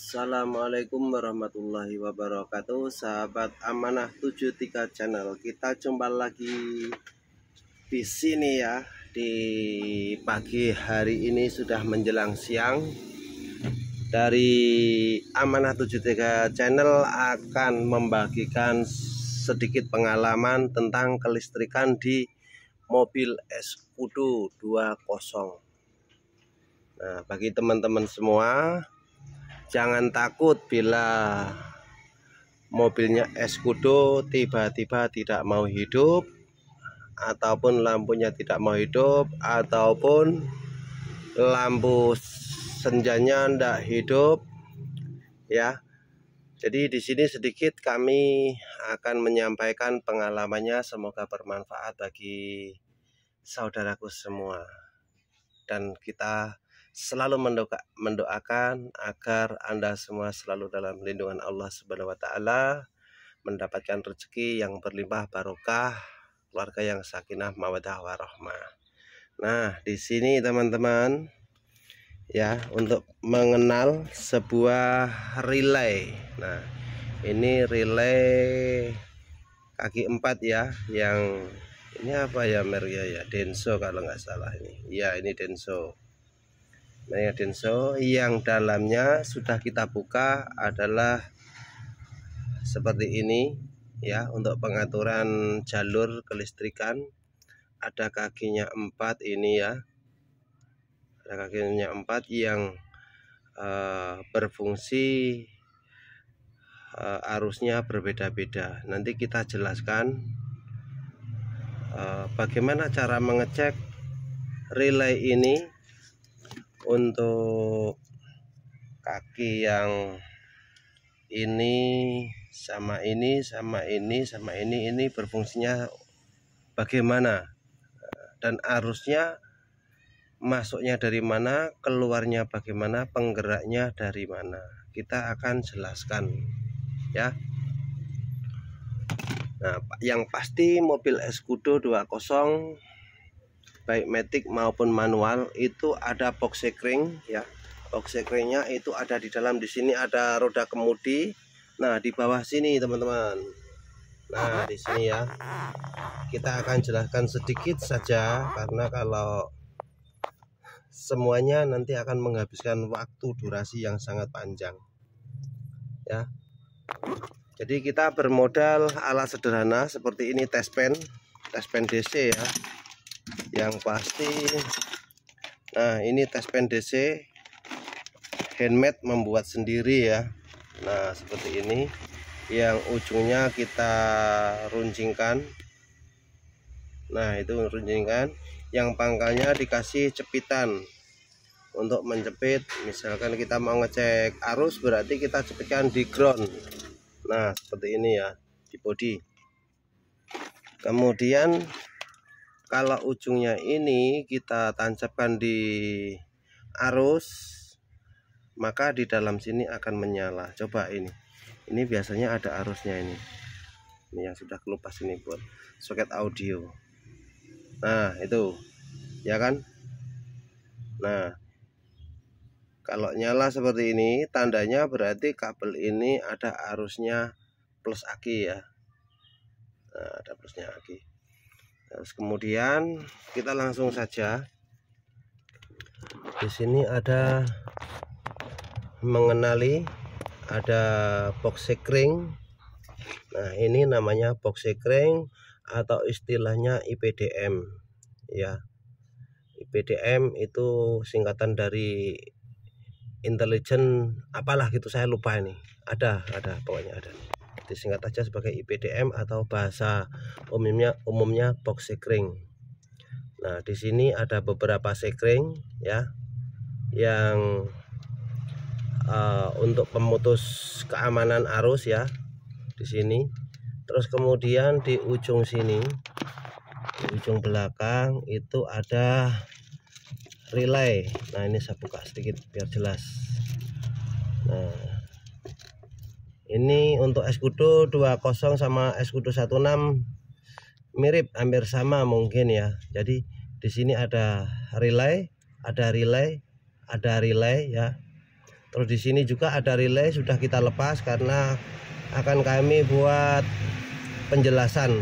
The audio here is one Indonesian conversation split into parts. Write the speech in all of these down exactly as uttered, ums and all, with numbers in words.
Assalamualaikum warahmatullahi wabarakatuh, sahabat Amanah tujuh tiga channel. Kita jumpa lagi di sini ya. Di pagi hari ini sudah menjelang siang. Dari Amanah tujuh tiga channel akan membagikan sedikit pengalaman tentang kelistrikan di mobil Escudo dua puluh. Nah, bagi teman-teman semua, jangan takut bila mobilnya Escudo tiba-tiba tidak mau hidup, ataupun lampunya tidak mau hidup, ataupun lampu senjanya tidak hidup ya. Jadi di sini sedikit kami akan menyampaikan pengalamannya, semoga bermanfaat bagi saudaraku semua, dan kita selalu mendoa, mendoakan agar Anda semua selalu dalam lindungan Allah Subhanahu wa taala, mendapatkan rezeki yang berlimpah barokah, keluarga yang sakinah mawaddah warahmah. Nah, di sini teman-teman ya, untuk mengenal sebuah relay. Nah, ini relay kaki empat ya, yang ini apa ya mereknya ya, Denso kalau nggak salah ini. Ya, ini Denso. Nah, ya Denso, yang dalamnya sudah kita buka adalah seperti ini ya. Untuk pengaturan jalur kelistrikan, ada kakinya empat ini ya, ada kakinya empat yang uh, berfungsi uh, arusnya berbeda-beda. Nanti kita jelaskan uh, bagaimana cara mengecek relay ini. Untuk kaki yang ini sama ini sama ini sama ini ini berfungsinya bagaimana, dan arusnya masuknya dari mana, keluarnya bagaimana, penggeraknya dari mana, kita akan jelaskan ya. Nah, yang pasti mobil Escudo dua puluh baik matic maupun manual itu ada box sekring ya. Box sekringnya itu ada di dalam. Di sini ada roda kemudi. Nah, di bawah sini teman-teman. Nah, di sini ya. Kita akan jelaskan sedikit saja, karena kalau semuanya nanti akan menghabiskan waktu durasi yang sangat panjang ya. Jadi kita bermodal alat sederhana seperti ini, test pen, test pen D C ya. Yang pasti, nah ini test pen D C handmade, membuat sendiri ya. Nah, seperti ini, yang ujungnya kita runcingkan. Nah, itu runcingkan, yang pangkalnya dikasih cepitan untuk menjepit. Misalkan kita mau ngecek arus, berarti kita cepitkan di ground. Nah, seperti ini ya, di bodi. Kemudian kalau ujungnya ini kita tancapkan di arus, maka di dalam sini akan menyala. Coba ini, ini biasanya ada arusnya ini. Ini yang sudah kelupas ini buat soket audio. Nah, itu ya kan. Nah, kalau nyala seperti ini, tandanya berarti kabel ini ada arusnya plus aki ya. Nah, ada plusnya aki. Terus kemudian kita langsung saja, di sini ada mengenali, ada box sekring. Nah, ini namanya box sekring atau istilahnya I P D M ya. I P D M itu singkatan dari intelijen apalah gitu, saya lupa ini. Ada, ada pokoknya ada. Disingkat aja sebagai I P D M atau bahasa umumnya umumnya box sekring. Nah, di sini ada beberapa sekring ya, yang uh, untuk pemutus keamanan arus ya, di sini. Terus kemudian di ujung sini, di ujung belakang itu ada relay. Nah, ini saya buka sedikit biar jelas. Nah, ini untuk Escudo dua puluh sama Escudo enam belas mirip, hampir sama mungkin ya. Jadi di sini ada relay, ada relay, ada relay ya. Terus di sini juga ada relay sudah kita lepas karena akan kami buat penjelasan.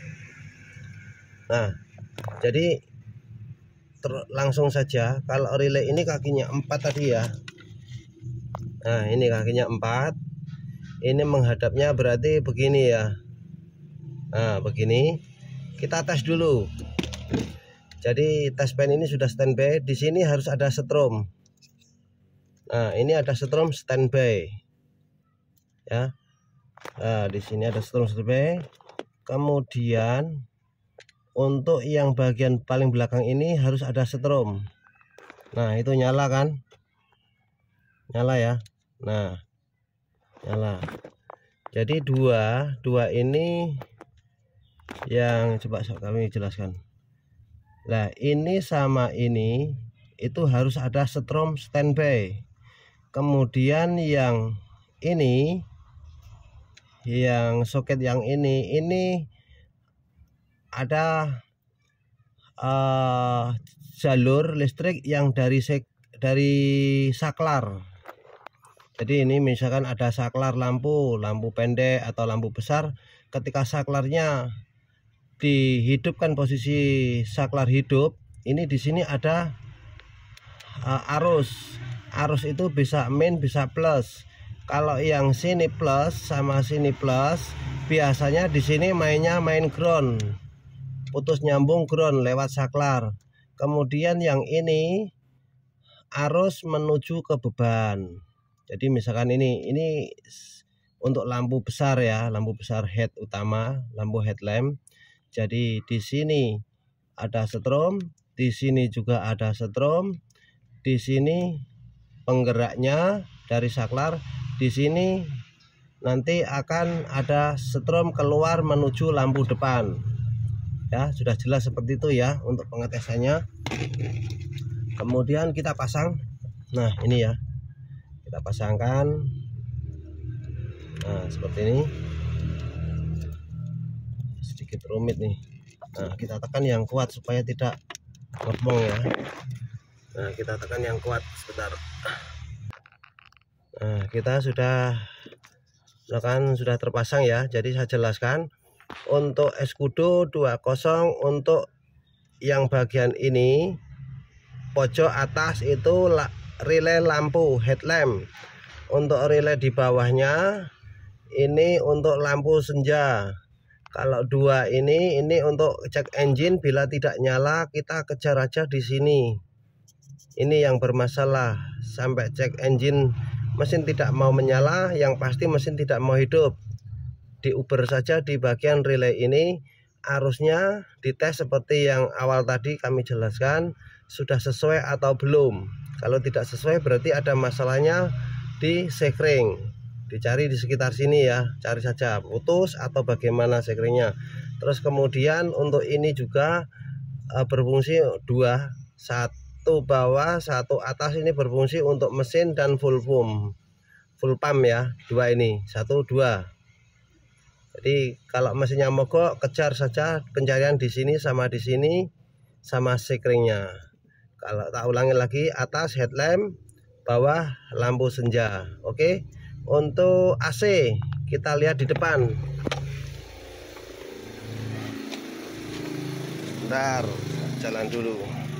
Nah, jadi langsung saja, kalau relay ini kakinya empat tadi ya. Nah, ini kakinya empat. Ini menghadapnya berarti begini ya. Nah, begini. Kita tes dulu. Jadi tes pen ini sudah standby. Di sini harus ada setrum. Nah, ini ada setrum standby. Ya. Nah, di sini ada setrum standby. Kemudian untuk yang bagian paling belakang ini harus ada setrum. Nah, itu nyala kan? Nyala ya. Nah, nyala. Jadi dua, dua ini yang coba kami jelaskan. Nah, ini sama ini itu harus ada setrum standby. Kemudian yang ini, yang soket yang ini, ini ada uh, jalur listrik yang dari sek, dari saklar. Jadi ini misalkan ada saklar lampu, lampu pendek atau lampu besar, ketika saklarnya dihidupkan, posisi saklar hidup, ini di sini ada uh, arus. Arus itu bisa min, bisa plus. Kalau yang sini plus sama sini plus, biasanya di sini mainnya main ground. Putus nyambung ground lewat saklar. Kemudian yang ini arus menuju ke beban. Jadi misalkan ini ini untuk lampu besar ya, lampu besar head utama, lampu headlamp. Jadi di sini ada setrum, di sini juga ada setrum, di sini penggeraknya dari saklar, di sini nanti akan ada setrum keluar menuju lampu depan. Ya, sudah jelas seperti itu ya untuk pengetesannya. Kemudian kita pasang. Nah, ini ya. Kita pasangkan. Nah, seperti ini. Sedikit rumit nih. Nah, kita tekan yang kuat supaya tidak ngebong ya. Nah, kita tekan yang kuat sebentar. Nah, kita sudah kan sudah terpasang ya. Jadi saya jelaskan. Untuk escudo dua puluh, untuk yang bagian ini pojok atas itu relay lampu headlamp. Untuk relay di bawahnya ini untuk lampu senja. Kalau dua ini ini untuk cek engine, bila tidak nyala kita kejar aja di sini. Ini yang bermasalah, sampai cek engine mesin tidak mau menyala, yang pasti mesin tidak mau hidup. Diuber saja di bagian relay ini, arusnya dites seperti yang awal tadi kami jelaskan, sudah sesuai atau belum. Kalau tidak sesuai berarti ada masalahnya di sekring. Dicari di sekitar sini ya, cari saja putus atau bagaimana sekringnya. Terus kemudian untuk ini juga e, berfungsi dua, satu bawah satu atas, ini berfungsi untuk mesin dan full pump, full pump ya, dua ini, satu dua. Jadi kalau mesinnya mogok, kejar saja pencarian di sini sama di sini sama sekringnya. Kalau tak ulangi lagi, atas headlamp, bawah lampu senja. Oke. Untuk A C kita lihat di depan. Bentar, jalan dulu.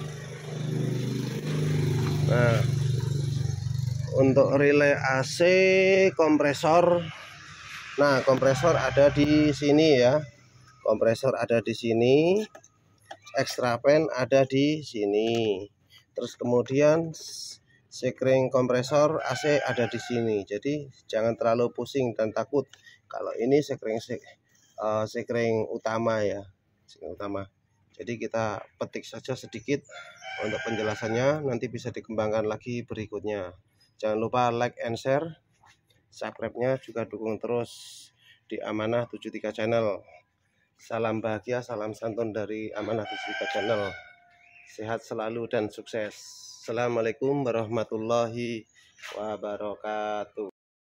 Nah, untuk relay A C kompresor. Nah, kompresor ada di sini ya. Kompresor ada di sini. Extra fan ada di sini. Terus kemudian sekring kompresor A C ada di sini. Jadi jangan terlalu pusing dan takut. Kalau ini sekring uh, sekring utama ya, sekring utama. Jadi kita petik saja sedikit untuk penjelasannya. Nanti bisa dikembangkan lagi berikutnya. Jangan lupa like and share. Subscribe-nya juga dukung terus di Amanah tujuh puluh tiga Channel. Salam bahagia, salam santun dari Amanah tujuh puluh tiga Channel. Sehat selalu dan sukses. Assalamualaikum warahmatullahi wabarakatuh.